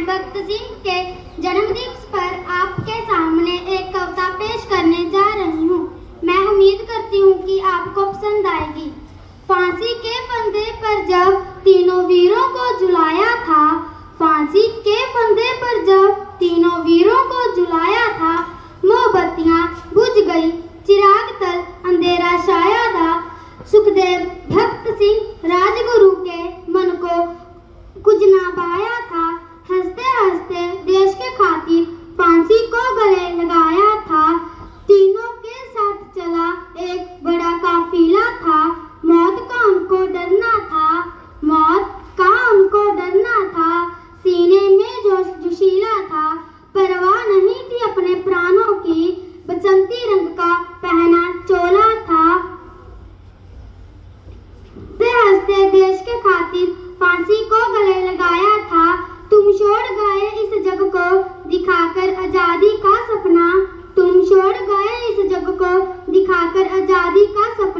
भगत सिंह के जन्मदिवस पर आपके सामने एक कविता पेश करने जा रही हूँ। मैं उम्मीद करती हूँ कि आपको पसंद आएगी। फांसी के फंदे पर जब तीनों वीरों को झुलाया था, फांसी के फंदे पर जब तीनों वीरों को झुलाया था, मोमबत्तियां बुझ गई, चिराग तल अंधेरा छाया था। सुखदेव भगत सिंह राजगुरु के मन को कुछ ना पाया था, हंसते हंसते देश के खातिर फांसी को गले लगाया था। तीनों के साथ चला एक बड़ा काफिला था, मौत का उनको डरना था, मौत का उनको डरना था। सीने में जोश जोशीला था, परवाह नहीं थी अपने प्राणों की, बसंती रंग का पहना चोला था। हंसते देश के खातिर फांसी को गले लगाया था। तुम छोड़ गए इस जग को दिखाकर आजादी का सपना, तुम छोड़ गए इस जग को दिखाकर आजादी का सपना।